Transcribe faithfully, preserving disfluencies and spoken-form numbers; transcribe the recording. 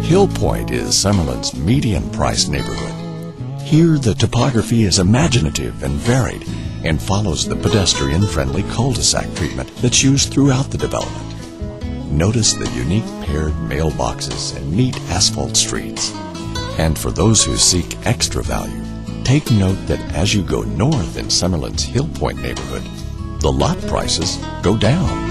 Hill Point is Summerlin's medium-priced neighborhood. Here, the topography is imaginative and varied and follows the pedestrian-friendly cul-de-sac treatment that's used throughout the development. Notice the unique paired mailboxes and neat asphalt streets. And for those who seek extra value, take note that as you go north in Summerlin's Hill Point neighborhood, the lot prices go down.